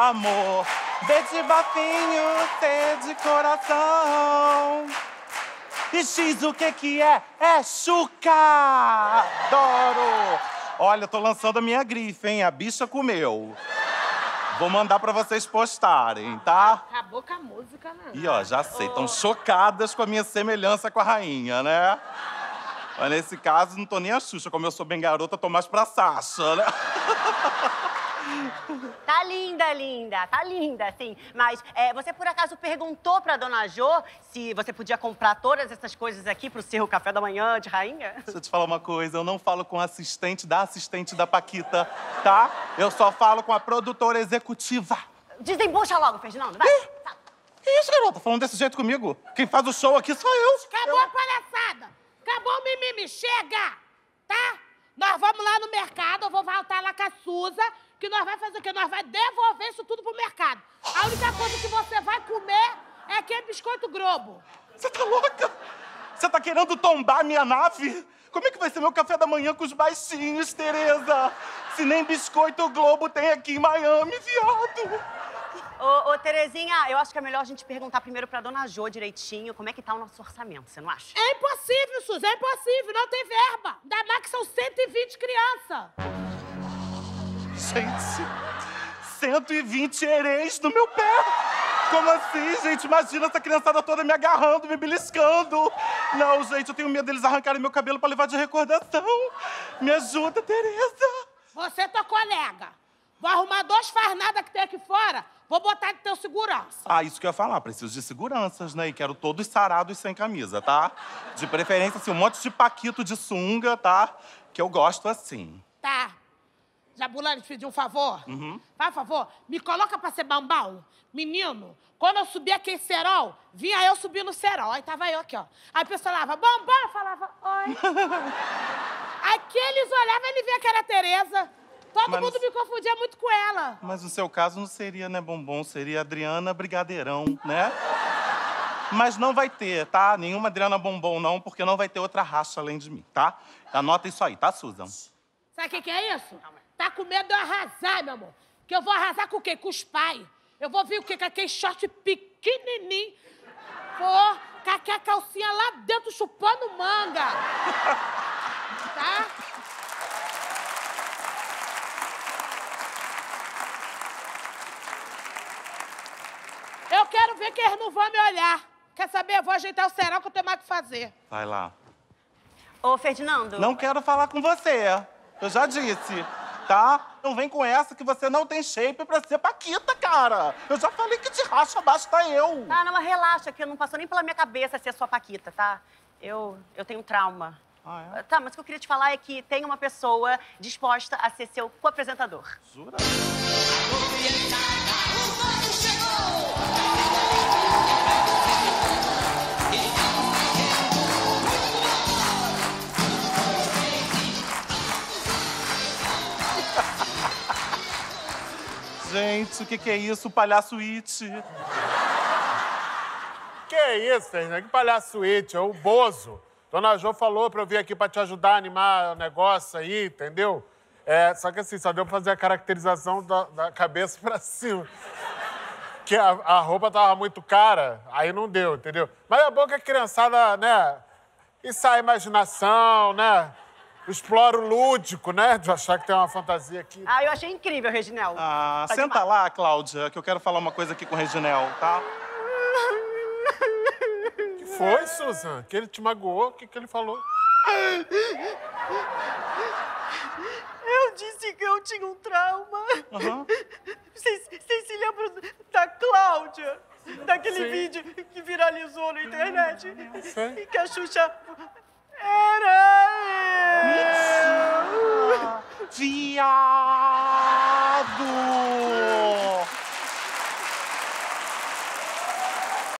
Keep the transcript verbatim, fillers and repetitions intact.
amor. B de bafinho, T de coração. E X o que que é? É Xuca! Adoro! Olha, tô lançando a minha grife, hein? A bicha comeu. Vou mandar pra vocês postarem, tá? Acabou com a música, né? E ó, já sei, tão chocadas com a minha semelhança com a rainha, né? Mas nesse caso, não tô nem a Xuxa, como eu sou bem garota, tô mais pra Sasha, né? Tá linda, linda, tá linda, sim. Mas é, você por acaso perguntou pra Dona Jo se você podia comprar todas essas coisas aqui pro seu café da manhã de rainha? Deixa eu te falar uma coisa, eu não falo com a assistente da assistente da Paquita, tá? Eu só falo com a produtora executiva. Desembucha logo, Ferdinando, vai. Ih, que isso, garota? Falando desse jeito comigo? Quem faz o show aqui sou eu. Acabou eu... a palhaçada! Acabou o mimimi, chega! Tá? Nós vamos lá no mercado, eu vou voltar lá com a Suza, que nós vamos fazer o quê? Nós vamos devolver isso tudo pro mercado. A única coisa que você vai comer é aquele biscoito Globo. Você tá louca? Você tá querendo tombar a minha nave? Como é que vai ser meu café da manhã com os baixinhos, Tereza? Se nem biscoito Globo tem aqui em Miami, viado. Ô, ô, Terezinha, eu acho que é melhor a gente perguntar primeiro pra Dona Jo direitinho como é que tá o nosso orçamento, você não acha? É impossível, Suzy, é impossível, não tem verba. Ainda mais que são cento e vinte crianças. Gente, cento e vinte heréis no meu pé. Como assim, gente? Imagina essa criançada toda me agarrando, me beliscando. Não, gente, eu tenho medo deles arrancarem meu cabelo pra levar de recordação. Me ajuda, Tereza. Você é tua colega. Vou arrumar dois farnadas que tem aqui fora, vou botar de teu segurança. Ah, isso que eu ia falar. Preciso de seguranças, né? E quero todos sarados sem camisa, tá? De preferência, assim, um monte de paquito de sunga, tá? Que eu gosto assim. Tá. Jabulani, te pedi um favor? Uhum. Faz favor, me coloca pra ser bambão. Menino, quando eu subi aquele cerol, vinha eu subir no cerol. Aí tava eu aqui, ó. Aí a pessoa falava, bambão, eu falava, oi. Aí que eles olhavam, ele via que era a Tereza. Todo Mas mundo não... me confundia muito com ela. Mas no seu caso não seria, né, bombom? Seria Adriana Brigadeirão, né? Mas não vai ter, tá? Nenhuma Adriana Bombom, não, porque não vai ter outra raça além de mim, tá? Anota isso aí, tá, Susan? Sabe o que, que é isso? Tá com medo de eu arrasar, meu amor. Que eu vou arrasar com o quê? Com os pais. Eu vou vir o quê? Com aquele short pequenininho. Vou com aquela calcinha lá dentro chupando manga. Tá? Eu quero ver que eles não vão me olhar. Quer saber? Eu vou ajeitar o cerol que eu tenho mais o que fazer. Vai lá. Ô, Ferdinando. Não quero falar com você. Eu já disse, tá? Não vem com essa que você não tem shape pra ser Paquita, cara. Eu já falei que de racha basta eu. Ah, não, mas relaxa, que não passou nem pela minha cabeça ser a sua Paquita, tá? Eu, eu tenho trauma. Ah, é? Tá, mas o que eu queria te falar é que tem uma pessoa disposta a ser seu co-apresentador. Jura? Gente, o que, que é isso, palhaço It? Que é isso, Fernando? Que palhaço It? É o Bozo. Dona Jo falou pra eu vir aqui pra te ajudar a animar o negócio aí, entendeu? É, só que assim, só deu pra fazer a caracterização da, da cabeça pra cima. Que a, a roupa tava muito cara, aí não deu, entendeu? Mas é bom que a criançada, né, ensaia a imaginação, né? Explora o lúdico, né? De achar que tem uma fantasia aqui. Ah, eu achei incrível, Reginel. Ah, Tá senta demais. lá, Cláudia, que eu quero falar uma coisa aqui com o Reginel, tá? O que foi, Susan? Que ele te magoou? O que, que ele falou? Eu disse que eu tinha um trauma. Uhum. Vocês, vocês se lembram da Cláudia? Daquele Sim. vídeo que viralizou na internet? Sei. E que a Xuxa era eu.